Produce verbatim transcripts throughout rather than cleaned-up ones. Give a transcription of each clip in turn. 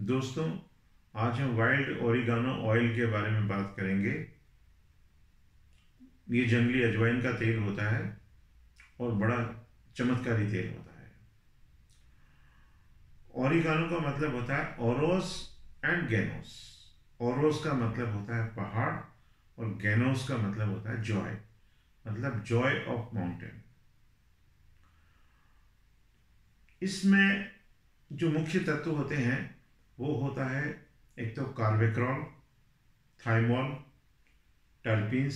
दोस्तों, आज हम वाइल्ड ओरिगानो ऑयल के बारे में बात करेंगे। ये जंगली अजवाइन का तेल होता है और बड़ा चमत्कारी तेल होता है। ओरिगानो का मतलब होता है ओरोस एंड गैनोस। ओरोस का मतलब होता है पहाड़ और गैनोस का मतलब होता है जॉय, मतलब जॉय ऑफ माउंटेन। इसमें जो मुख्य तत्व होते हैं वो होता है, एक तो carvacrol, thymol, terpenes,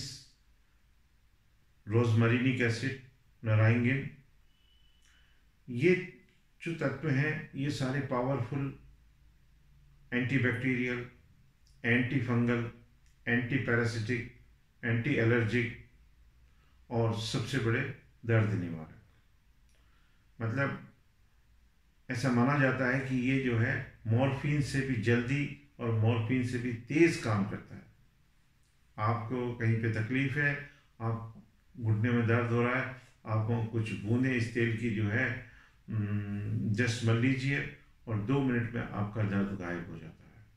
rosmarinic acid, naringin. ये जो तत्व हैं ये सारे powerful antibacterial, anti fungal, anti parasitic, anti allergic और सबसे बड़े दर्द निवारक। मतलब ऐसा माना जाता है कि ये जो है मॉर्फिन से भी जल्दी और मॉर्फिन से भी तेज काम करता है। आपको कहीं पे तकलीफ है, आप घुटने में दर्द हो रहा है, आपको कुछ बूंदे इस तेल की जो है जस्ट मल लीजिए और दो मिनट में आपका दर्द गायब हो जाता है।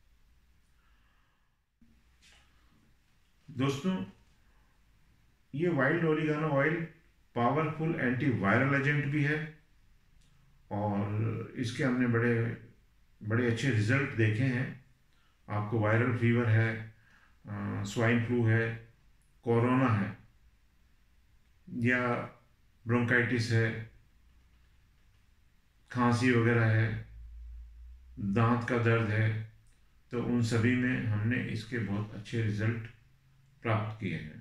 दोस्तों, ये wild oregano oil powerful anti viral agent भी है और इसके हमने बड़े बड़े अच्छे रिजल्ट देखे हैं। आपको वायरल फीवर है, स्वाइन फ्लू है, कोरोना है या ब्रोंकाइटिस है, खांसी वगैरह है, दांत का दर्द है, तो उन सभी में हमने इसके बहुत अच्छे रिजल्ट प्राप्त किए हैं।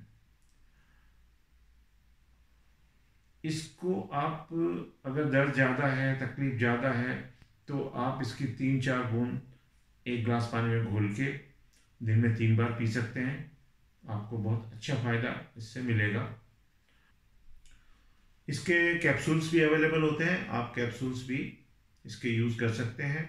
इसको आप अगर दर्द ज़्यादा है, तकलीफ ज़्यादा है, तो आप इसकी तीन चार बूंद एक गिलास पानी में घोल के दिन में तीन बार पी सकते हैं। आपको बहुत अच्छा फ़ायदा इससे मिलेगा। इसके कैप्सूल्स भी अवेलेबल होते हैं, आप कैप्सूल्स भी इसके यूज़ कर सकते हैं।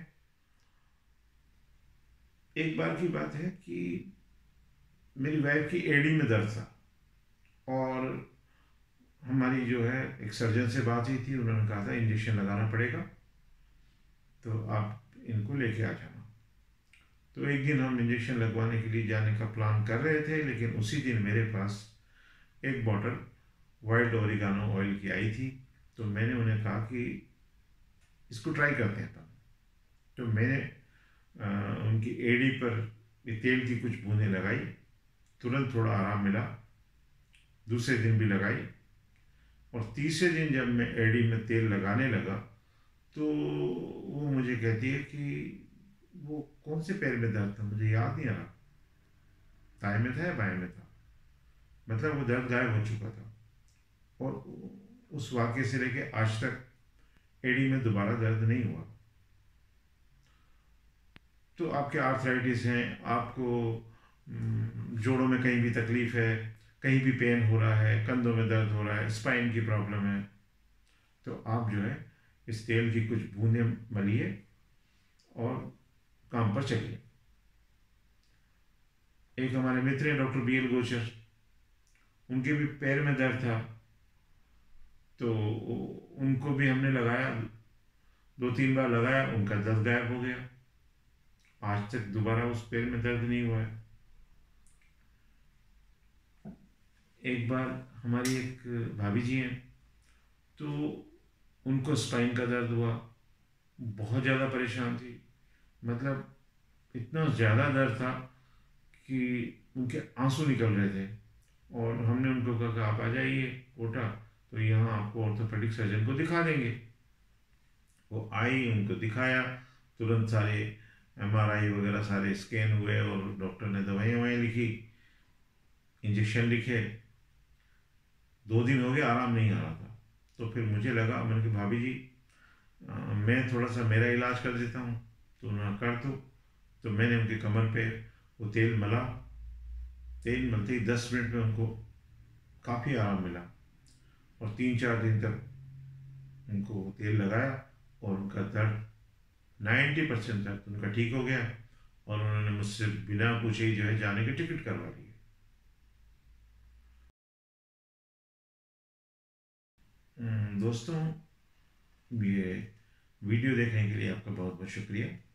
एक बार की बात है कि मेरी वाइफ की एड़ी में दर्द था और हमारी जो है एक सर्जन से बात हुई थी, उन्होंने कहा था इंजेक्शन लगाना पड़ेगा तो आप इनको लेके आ जाना। तो एक दिन हम इंजेक्शन लगवाने के लिए जाने का प्लान कर रहे थे, लेकिन उसी दिन मेरे पास एक बॉटल वाइल्ड ओरिगानो ऑयल की आई थी। तो मैंने उन्हें कहा कि इसको ट्राई करते हैं। तो मैंने आ, उनकी एड़ी पर ये तेल की कुछ बूंदें लगाई, तुरंत थोड़ा आराम मिला। दूसरे दिन भी लगाई और तीसरे दिन जब मैं एड़ी में तेल लगाने लगा तो वो मुझे कहती है कि वो कौन से पैर में दर्द था, मुझे याद नहीं आ रहा, दाएं में था या बाएं में था। मतलब वो दर्द गायब हो चुका था और उस वाक़ये से लेके आज तक एड़ी में दोबारा दर्द नहीं हुआ। तो आपके आर्थराइटिस हैं, आपको जोड़ों में कहीं भी तकलीफ़ है, कहीं भी पेन हो रहा है, कंधों में दर्द हो रहा है, स्पाइन की प्रॉब्लम है, तो आप जो है इस तेल की कुछ बूंदें मलिए और काम पर चलिए। एक हमारे मित्र हैं डॉक्टर बी एल गोचर, उनके भी पैर में दर्द था, तो उनको भी हमने लगाया, दो तीन बार लगाया, उनका दर्द गायब हो गया। आज तक दोबारा उस पैर में दर्द नहीं हुआ है। एक बार हमारी एक भाभी जी हैं, तो उनको स्पाइन का दर्द हुआ, बहुत ज़्यादा परेशान थी। मतलब इतना ज़्यादा दर्द था कि उनके आंसू निकल रहे थे और हमने उनको कहा कि आप आ जाइए कोटा, तो यहाँ आपको ऑर्थोपेडिक सर्जन को दिखा देंगे। वो आई, उनको दिखाया, तुरंत सारे एम आर आई वगैरह सारे स्कैन हुए और डॉक्टर ने दवाइयाँ ववाइयाँ लिखी, इंजेक्शन लिखे। दो दिन हो गए, आराम नहीं आ रहा था। तो फिर मुझे लगा, मैंने कहा भाभी जी आ, मैं थोड़ा सा मेरा इलाज कर देता हूँ, तो उन्होंने कर दो। तो मैंने उनके कमर पे वो तेल मला, तेल मलते ही दस मिनट में उनको काफ़ी आराम मिला और तीन चार दिन तक उनको तेल लगाया और उनका दर्द नाइन्टी परसेंट तक उनका ठीक हो गया और उन्होंने मुझसे बिना पूछे ही जो है जाने की टिकट करवा ली। दोस्तों, ये वीडियो देखने के लिए आपका बहुत बहुत शुक्रिया।